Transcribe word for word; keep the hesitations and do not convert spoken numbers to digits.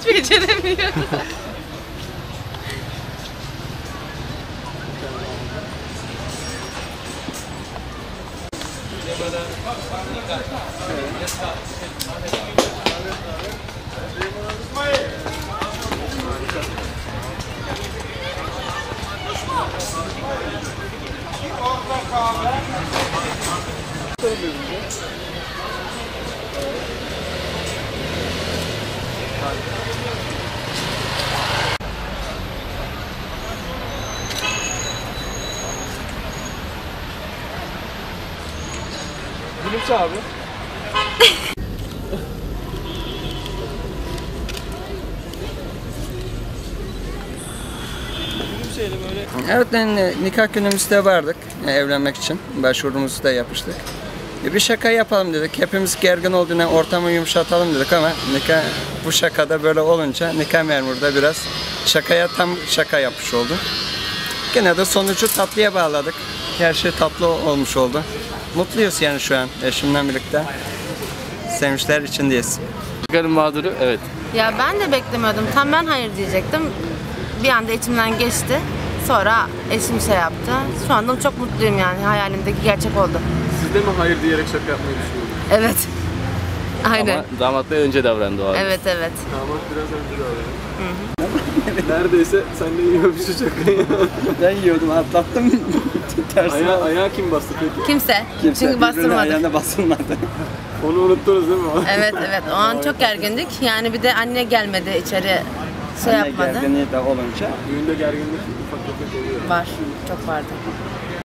Hiç beceremiyorum. Gülümse abi. Gülümseyelim öyle. Evet, yani nikah günümüzde vardık evlenmek için. Başvurumuzu da yapmıştık. Bir şaka yapalım dedik. Hepimiz gergin olduğuna ortamı yumuşatalım dedik ama nikah bu şakada böyle olunca nikah memuru da biraz şakaya tam şaka yapmış oldu. Gene de sonucu tatlıya bağladık. Her şey tatlı olmuş oldu. Mutluyuz yani şu an eşimle birlikte. Sevinçler içindeyiz. Çıkarın mağduru, evet. Ya ben de beklemiyordum. Tam ben hayır diyecektim. Bir anda içimden geçti. Sonra eşim şey yaptı. Şu anda çok mutluyum yani. Hayalimdeki gerçek oldu. Siz de mi hayır diyerek şaka yapmayı düşünüyordunuz? Evet. Aynen. Ama damat bey önce davrandı o abi. Evet evet. Damat biraz önce davrandı. Neredeyse sen de yiyormuşsun şakayı. Ben yiyordum, atlattım. Aya, ayağı kim bastı peki? Kimse. Kimse Çünkü birbirine bastırmadı. ayağına basılmadı. Onu unuttunuz değil mi? Evet evet. O an çok gergindik. Yani bir de anne gelmedi içeri. Şey Anne yapmadı. gerginliği de olunca Düğünde gerginlik ufak tefek oluyor. Var. Çok vardı.